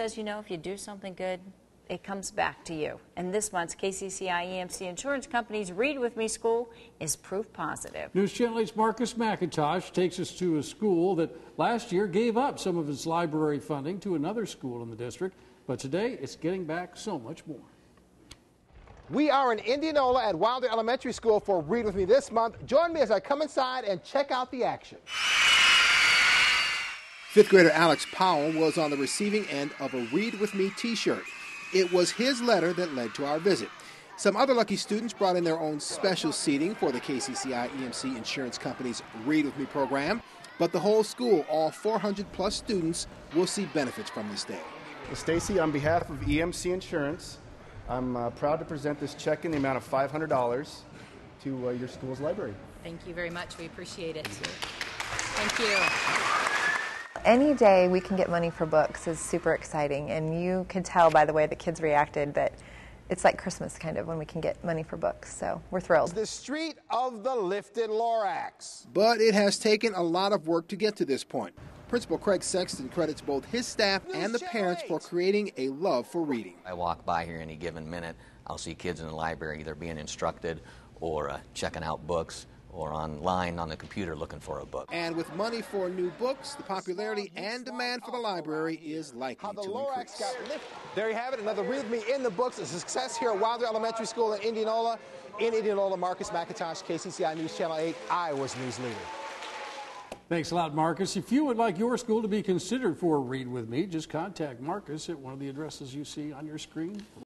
says, you know, if you do something good, it comes back to you. And this month's KCCI EMC Insurance Company's Read With Me School is proof positive. News Channel 8's Marcus McIntosh takes us to a school that last year gave up some of its library funding to another school in the district, but today it's getting back so much more. We are in Indianola at Wilder Elementary School for Read With Me this month. Join me as I come inside and check out the action. Fifth grader Alex Powell was on the receiving end of a Read With Me t-shirt. It was his letter that led to our visit. Some other lucky students brought in their own special seating for the KCCI EMC Insurance Company's Read With Me program, but the whole school, all 400 plus students, will see benefits from this day. Well, Stacy, on behalf of EMC Insurance, I'm proud to present this check in the amount of $500 to your school's library. Thank you very much. We appreciate it. Thank you. Any day we can get money for books is super exciting, and you can tell by the way the kids reacted that it's like Christmas kind of when we can get money for books, so we're thrilled. The street of the lifted Lorax. But it has taken a lot of work to get to this point. Principal Craig Sexton credits both his staff and the parents for creating a love for reading. I walk by here any given minute, I'll see kids in the library either being instructed or checking out books, or online on the computer looking for a book. And with money for new books, the popularity and demand for the library is likely to increase. There you have it, another Read With Me in the books, a success here at Wilder Elementary School in Indianola. In Indianola, Marcus McIntosh, KCCI News Channel 8, Iowa's news leader. Thanks a lot, Marcus. If you would like your school to be considered for Read With Me, just contact Marcus at one of the addresses you see on your screen.